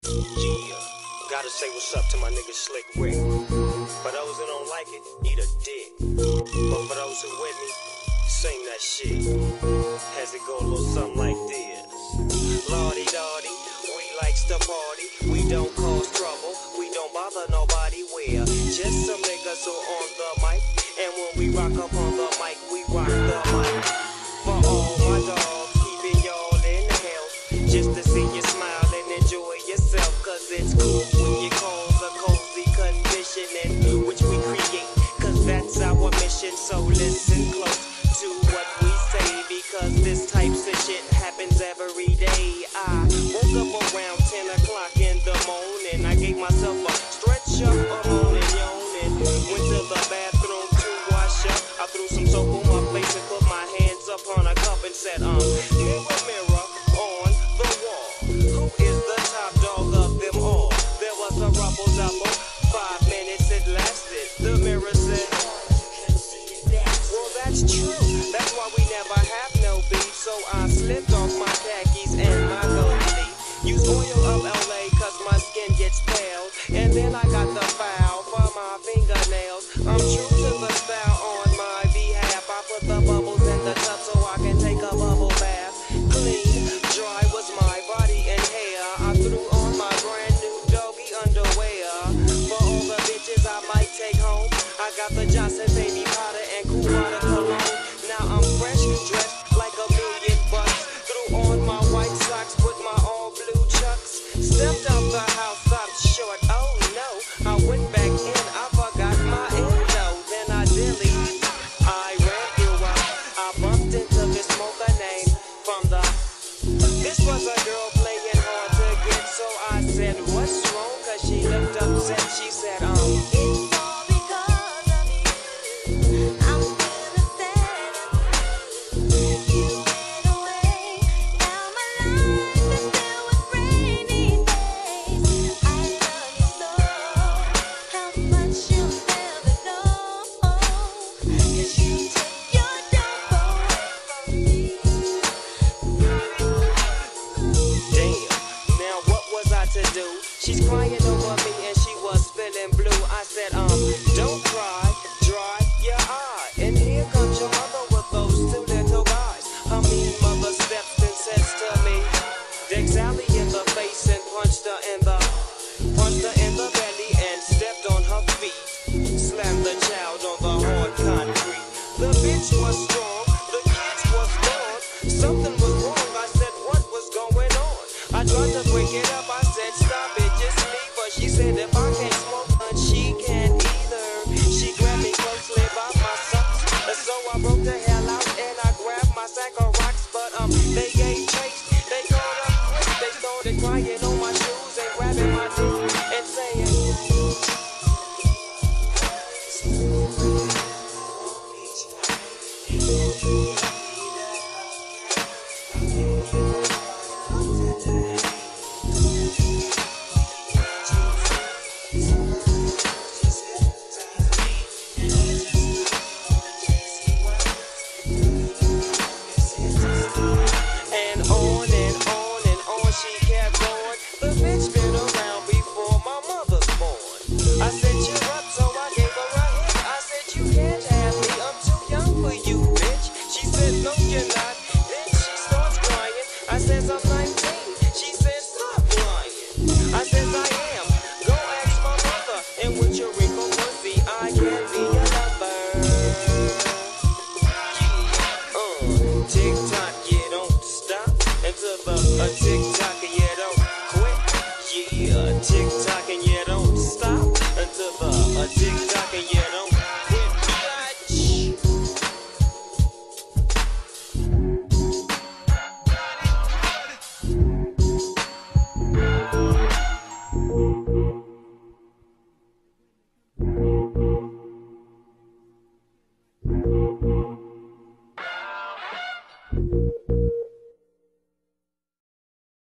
Yeah, gotta say what's up to my nigga Slick Rick. For those that don't like it, eat a dick. But for those who with me, sing that shit. Has it go a little something like this. Lordy Dotty, we likes to party. We don't cause trouble, we don't bother nobody. We're just some niggas who on the mic. And when we rock up on the mic, we rock the mic. For all my dogs, keeping y'all in health. Just to see you smile and enjoy yourself. Cause it's cool when you cause a cozy condition in which we create. Cause that's our mission, so listen close to what we say. Because this types of shit happens every day. I woke up around 10 o'clock in the morning. I gave myself a stretch up, a moaning, yawning. Went to the bathroom to wash up. I threw some soap on my face and put my hands up on a cup and said, mirror, mirror on the wall, who is the top dog of them all? There was a rubble double, 5 minutes it lasted. The mirror said, well, that's true. That's why we never have no beef. So I slipped off my khakis and my gold leaf. Use oil of LA cause my skin gets pale. And then I got the foul for my fingernails. I'm true to the style on my behalf. I put the bubbles in the tub so I can take a bubble bath. Clean, dry was my body and hair. I threw on my brand new doggy underwear. For all the bitches I might take home, I got the Johnson baby powder and cool water cologne. Now I'm fresh dressed like $1,000,000. Threw on my white socks with my all blue chucks. Stepped out the house, stopped short. Oh no, I went back in, I forgot my endo. Then I dilly, I ran through I bumped into this smoker name from the. This was a girl playing hard to get, so I said, what's wrong? Cause she looked upset, she said, it's all because of you. I'm feeling sad. You went away. Now my life is filled with rainy days. I love you so. How much you'll never know. Cause you took your dope away from me. Damn, now what was I to do? She's crying over me and she was feeling blue. I said, don't cry, dry your eye. And here comes your mother with those 2 little guys. Her mean mother steps and says to me, dick Sally in the face and punched her in the belly and stepped on her feet. Slammed the child on the hard concrete. The bitch was strong, the kids was gone. Something was wrong, I said, what was going on? I tried to break it up, I said, stop it, just leave her. She said, if I can't smoke none, she can't either. She grabbed me closely by my socks. So I broke the hell out and I grabbed my sack of rocks. But they gave chase, they caught up quick. They started crying on my shoes and grabbing my dick and saying, she kept going. The bitch been around before my mother's born. I said, cheer up, so I gave her a hit. I said, you can't have me, I'm too young for you, bitch. She said, no, you're not. Then she starts crying. I says, I'm 19. She says, stop lying. I says, I am. Go ask my mother. And with your wrinkle pussy, I can be a lover. Yeah, tick tock, you don't stop until the tick